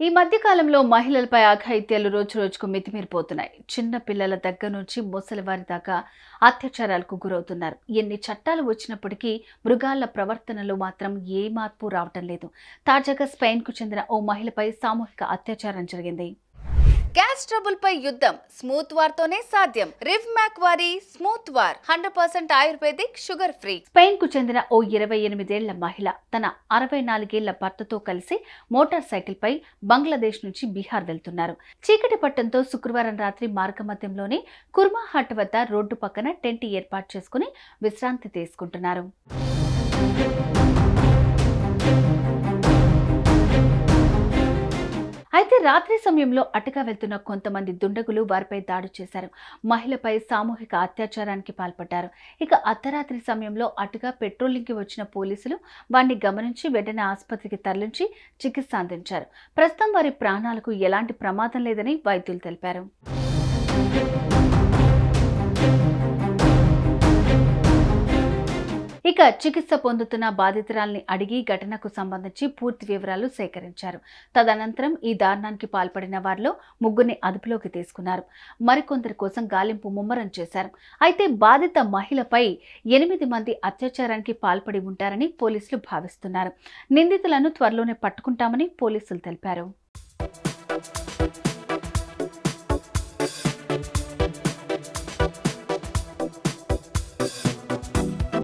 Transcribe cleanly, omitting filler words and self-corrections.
ఈ మధ్య కాలంలో మహిళలపై అఘాయిత్యాలు రోజురోజుకు మితిమీరిపోతున్నాయి. చిన్న పిల్లల దగ్గర నుంచి ముసలివారి దాకా అత్యాచారాలకు గురవుతున్నారు. ఎన్ని చట్టాలు వచ్చినప్పటికీ మృగాళ్ల ప్రవర్తనలో మాత్రం ఏ మార్పు రావటం లేదు. తాజాగా స్పెయిన్కు చెందిన ఓ మహిళపై సామూహిక అత్యాచారం జరిగింది. గ్యాస్ ట్రబుల్ పై యుద్ధం స్మూత్ వార్ తోనే సాధ్యం. రివ్ మ్యాక్ వారి smooth war 100% ayurvedic, sugar free. Spain కు చెందిన ఓ 28 ఏళ్ల మహిళ తన 64 ఏళ్ల భర్తతో కలిసి మోటార్ సైకిల్ పై బంగ్లాదేశ్ నుంచి బీహార్ వెళ్తున్నారు. చీకటి పట్టంతో శుక్రవారం రాత్రి మార్గమధ్యంలోని కుర్మాహట్ వద్ద రోడ్డు పక్కన టెంట్ ఏర్పాటు చేసుకుని విశ్రాంతి తీసుకుంటున్నారు. అయితే రాత్రి సమయంలో అటుగా వెళ్తున్న కొంతమంది దుండగులు వారిపై దాడి చేశారు. మహిళపై సామూహిక అత్యాచారానికి పాల్పడ్డారు. ఇక అర్ధరాత్రి సమయంలో అటుగా పెట్రోలింగ్కి వచ్చిన పోలీసులు వారిని గమనించి వెంటనే ఆసుపత్రికి తరలించి చికిత్స అందించారు. ప్రస్తుతం వారి ప్రాణాలకు ఎలాంటి ప్రమాదం లేదని వైద్యులు తెలిపారు. ఇక చికిత్స పొందుతున్న బాధితురాల్ని అడిగి ఘటనకు సంబంధించి పూర్తి వివరాలు సేకరించారు. తదనంతరం ఈ దారుణానికి పాల్పడిన వారిలో ముగ్గురిని అదుపులోకి తీసుకున్నారు. మరికొందరి కోసం గాలింపు ముమ్మరం చేశారు. అయితే బాధిత మహిళపై 8 మంది అత్యాచారానికి పాల్పడి ఉంటారని పోలీసులు భావిస్తున్నారు. నిందితులను త్వరలోనే పట్టుకుంటామని పోలీసులు తెలిపారు.